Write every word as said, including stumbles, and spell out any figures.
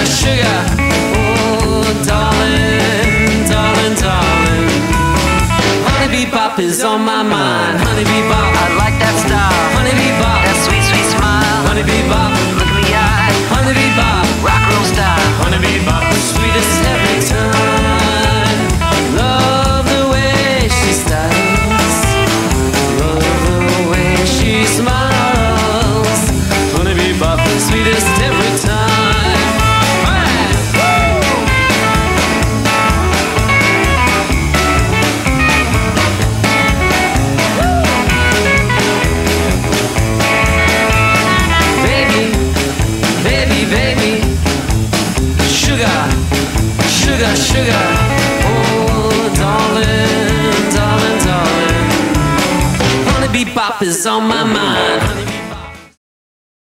sugar, sugar. Oh, darling, darling, darling. Honeybee bop is on my mind. Honeybee bop, I like that style. Honeybee bop, that sweet, sweet smile. Honeybee bop, look in the eye. Honeybee bop, rock and roll style. Honeybee bop, the sweetest every time. Love the way she styles. Love the way she smiles. Honeybee bop, the sweetest every time. Sugar, sugar, oh darling, darling, darling. Honeybee bop is on my mind.